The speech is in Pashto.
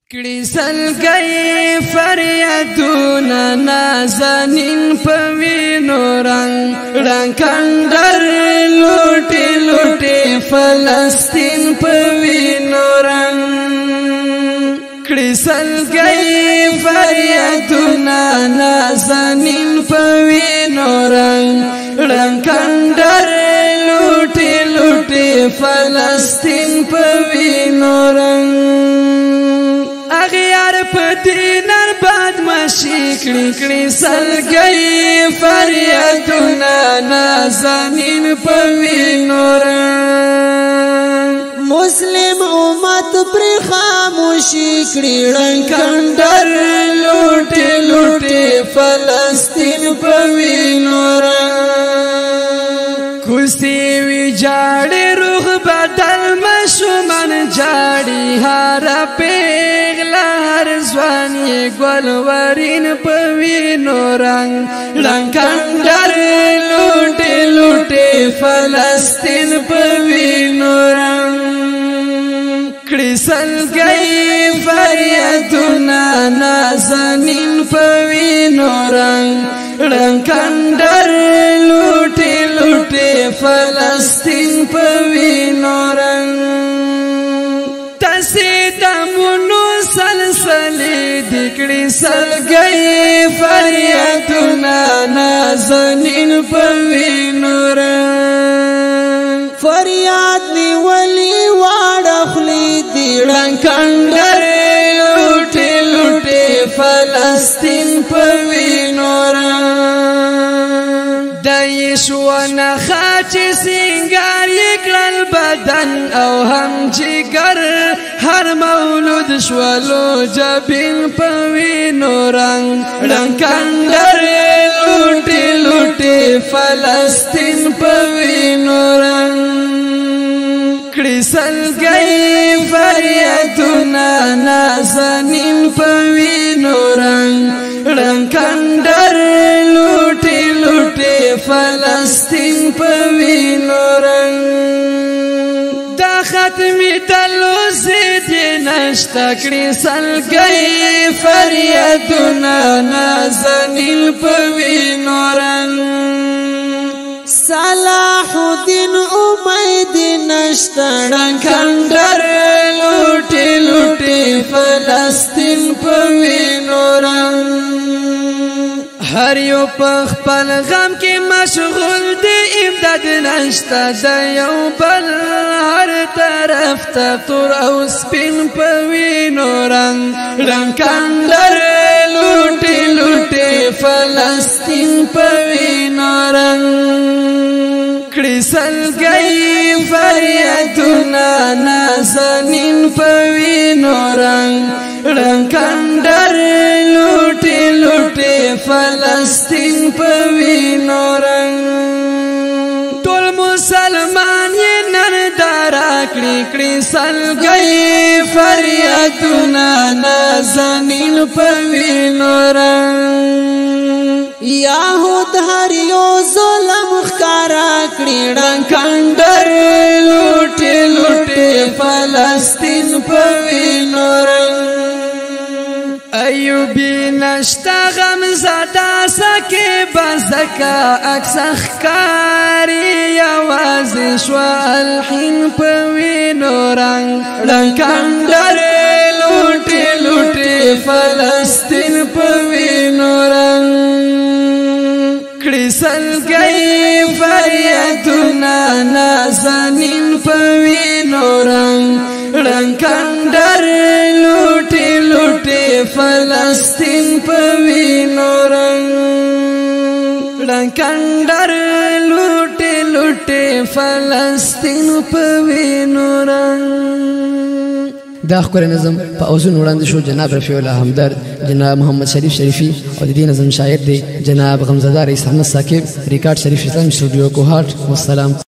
کړي سلګي فریادونه نازنین په وینو رنگ رنگ کندر لوټي لوټي فلسطین په وینو رنگ کړي سلګي فریادونه نازنین په وینو رنگ رنگ کندر لوټي لوټي فلسطین په وینو رنگ اغیار پدینر بدمشی کړي کړي سلګي فریادونه نازنین په وینو رنگ مسلم امت پر خاموشي کړي رنگ کندر لوټي لوټي فلسطین په وینو رنگ کوسي وی جاړي روح بدل مشمن جاړي هر پیغلا هر ځواني ګلورین په وینو رنگ رنگ کندر لوټي لوټي فلسطین په وینو رنگ کړي سلګي فریادونه نازنین په وینو رنگ رنگ کندر لوټي لوټي فلسطین په وینو رنگ تسیدمونو سلسلې دکړي سلګي فریادونه نازنین په وینو رنگ فریاد نیولی واړخلی دی رنگ کندر لوټي لوټي فلسطین په وینو رنگ دایشونه خاچ سنگار یکلل بدن او هم جگر هر مولود شولو جبین په وینو رنگ رنگ کندر لوټي لوټي فلسطین په وینو رنگ کړي سلګي فریادونه نازنین په وینو رنگ رنگ کندر لوټي لوټي فلسطین په وینو رنگ دا ختمي تلو زید نشتا کړي سلګي فریادونه نازنین په وینو رنگ صلاح الدین امید نشتا رنگ کندر لوټي لوټي فلسطین په وینو رنگ هر یو په خپل غم کې مشغول دی امداد نشتا د یو بل هر طرف ته تور او سپین په وینو رنگ رنگ کندر لوټي لوټي فلسطین په وینو رنگ کړي سلګي فریادونه نازنین په وینو رنگ رنگ کندر لوټي لوټي فلسطین په وینو رنگ ټول مسلمان یې نن دارا کړي کړي سلګي فریادونه نازنین په وینو رنگ یهود هر یو ظلم ښکارا کړي رنگ کندر لوټي لوټي فلسطین په وینو رنگ ایوبی نشتا غم زدا سکه بزکا اکسخ کاری یوازې شو الحین په وینو رنگ رنگ کندر لوټي لوټي فلسطین په وینو رنگ کړي سلګي فریادونه نازنین په وینو رنگ رنگ کندر لوټي لوټي فلسطین په وینو رنگ رنگ کندر لوټي لوټي فلسطین په وینو رنگ دا ښکلی نظم په اوزون وړاندې شو جناب رفیع الله همدرد جناب محمد شریف شریفي او د دې نظم شاعر دی جناب غمزده رئیس احمد ثاقب ریکارډ شریف اسلام سټوډیو کوهاټ والسلام